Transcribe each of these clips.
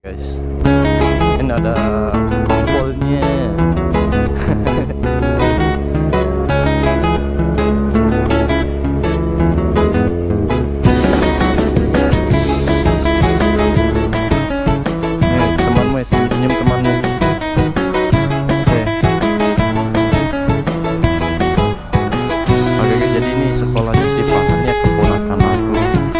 Guys, ini ada polnya. Nih temanmu ya, senyum temanmu. Oke, jadi ini sekolahnya si Farhannya keponakan aku.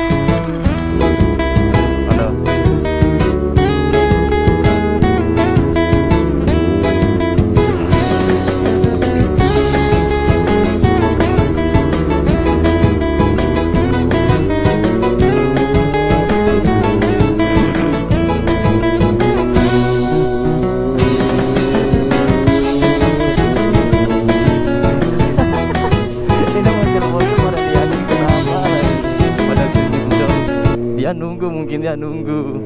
Dia nunggu.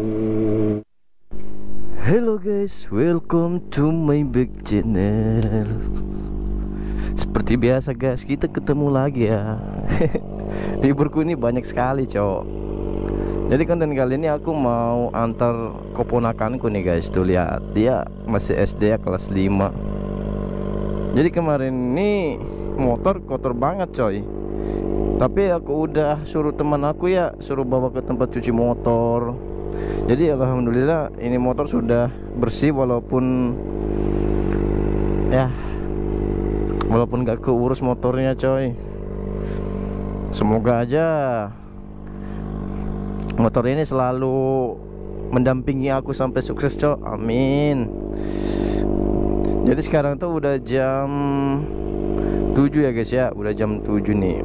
Hello guys, welcome to my back channel. Seperti biasa guys, kita ketemu lagi ya. Liburku ini banyak sekali cowok. Jadi konten kali ini aku mau antar keponakanku nih guys. Tuh lihat, dia masih SD ya, kelas 5. Jadi kemarin ini motor kotor banget coy. Tapi aku udah suruh teman aku ya, suruh bawa ke tempat cuci motor. Jadi alhamdulillah ini motor sudah bersih, walaupun gak keurus motornya coy. Semoga aja motor ini selalu mendampingi aku sampai sukses coy, amin. Jadi sekarang tuh udah jam 7 ya guys ya, udah jam 7 nih.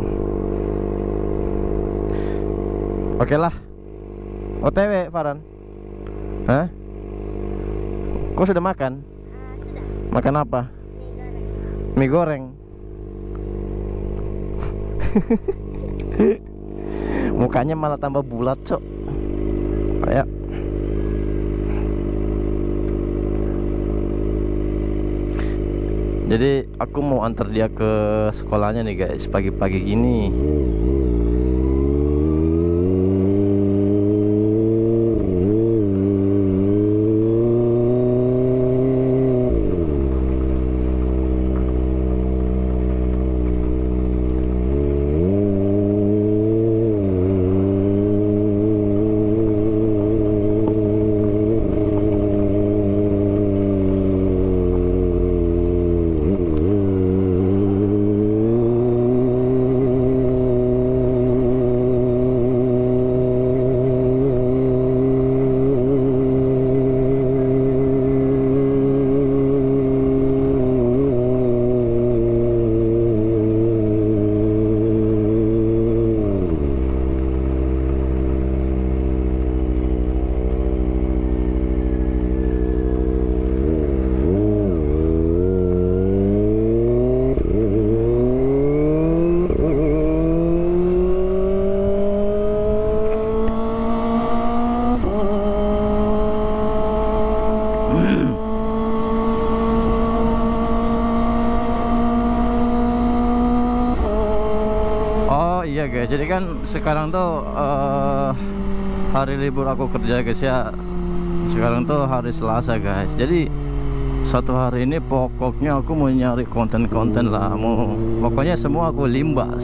Oke lah, OTW Farhan. Hah? Kau sudah makan? Sudah. Makan apa? Mie goreng. Mukanya malah tambah bulat cok. Kayak jadi aku mau antar dia ke sekolahnya nih guys, pagi-pagi gini. Iya guys, jadi kan sekarang tuh hari libur aku kerja guys ya. Sekarang tuh hari Selasa guys. Jadi satu hari ini pokoknya aku mau nyari konten-konten lah. Pokoknya semua aku limbas.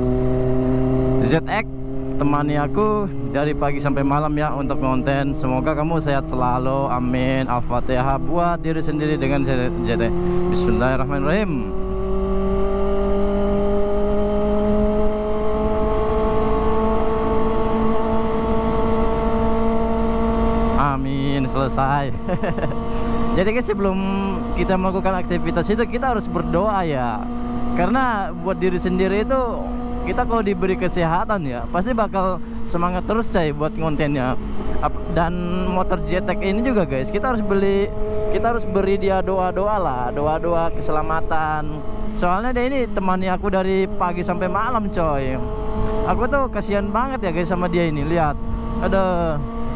ZX temani aku dari pagi sampai malam ya untuk konten. Semoga kamu sehat selalu, amin. Al-Fatihah buat diri sendiri dengan ZX. Bismillahirrahmanirrahim. Selesai. Jadi guys, sebelum kita melakukan aktivitas itu kita harus berdoa ya, karena buat diri sendiri itu kita kalau diberi kesehatan ya pasti bakal semangat terus coy buat kontennya. Dan motor JTEK ini juga guys, kita harus beri dia doa-doa lah, doa-doa keselamatan. Soalnya dia ini temani aku dari pagi sampai malam coy. Aku tuh kasihan banget ya guys sama dia ini, lihat. Ada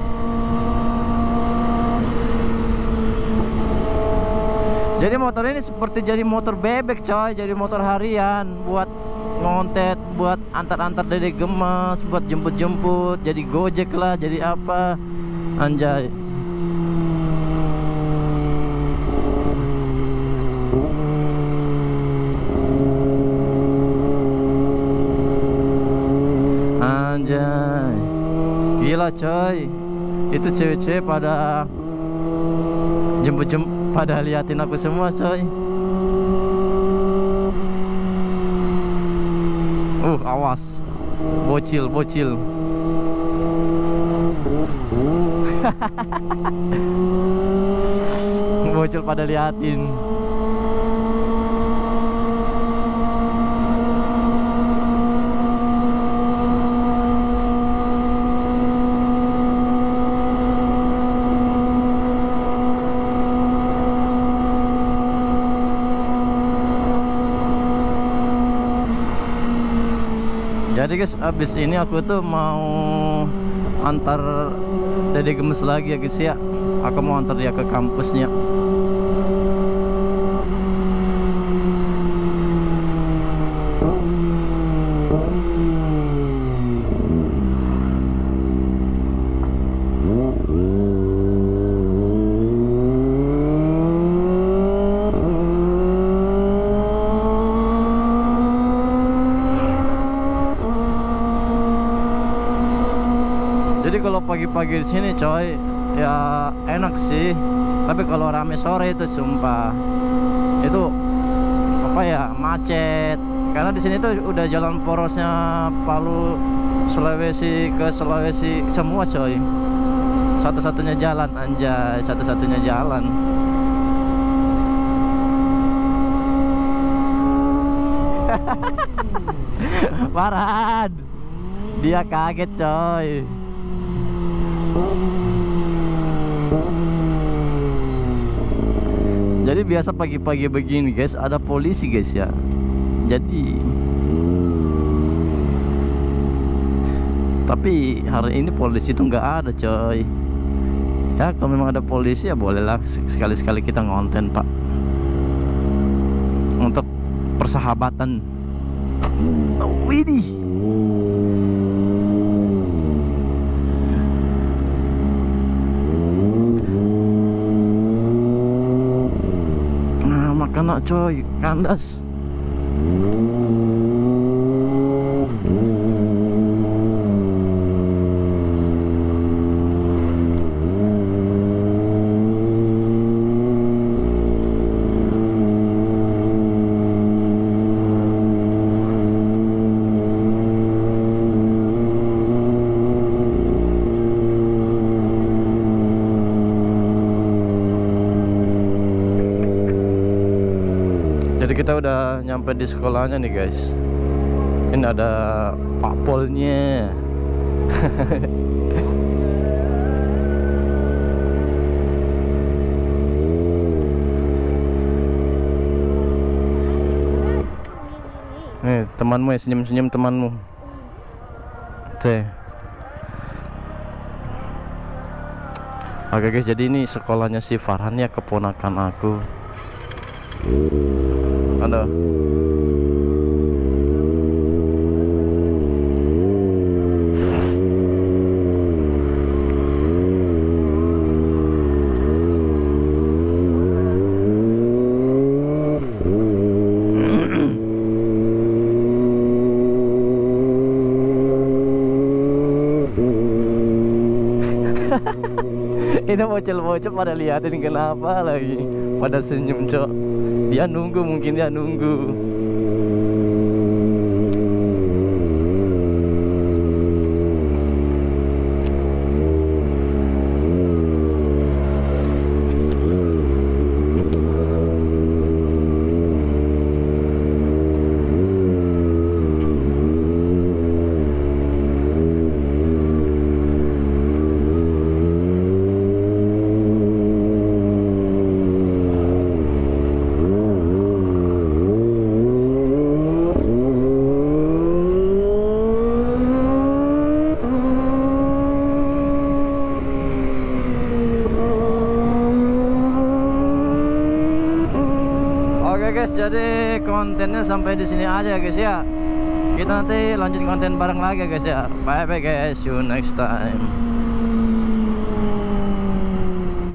jadi motor ini seperti jadi motor bebek coy, jadi motor harian buat ngontet, buat antar-antar dari gemes, buat jemput-jemput, jadi gojek lah, jadi apa, anjay. Gila coy, itu cewek-cewek pada jemput-jemput, pada liatin aku semua coy. Awas, bocil. Bocil pada liatin. Jadi guys, abis ini aku tuh mau antar Dede Gemes lagi ya guys ya. Aku mau antar dia ke kampusnya. Jadi kalau pagi-pagi di sini coy, ya enak sih. Tapi kalau rame sore itu sumpah itu apa ya, macet. Karena di sini tuh udah jalan porosnya Palu Sulawesi ke Sulawesi semua coy. Satu-satunya jalan, anjay, satu-satunya jalan. Farhan, dia kaget coy. Jadi biasa pagi-pagi begini guys, ada polisi guys ya. Jadi tapi hari ini polisi itu nggak ada coy. Ya kalau memang ada polisi ya bolehlah sekali-sekali kita ngonten pak, untuk persahabatan. Widih, kena coy, kandas. Jadi kita udah nyampe di sekolahnya nih guys. Ini ada Pak Polnya. Nih temanmu ya, senyum-senyum temanmu. Teh. Oke guys, jadi ini sekolahnya si Farhan ya, keponakan aku. Ada. Ini bocil-bocil pada liatin, kenapa lagi pada senyum cok. Dia nunggu, mungkin dia nunggu. Guys, jadi kontennya sampai di sini aja guys ya. Kita nanti lanjut konten bareng lagi guys ya. Bye bye guys, see you next time.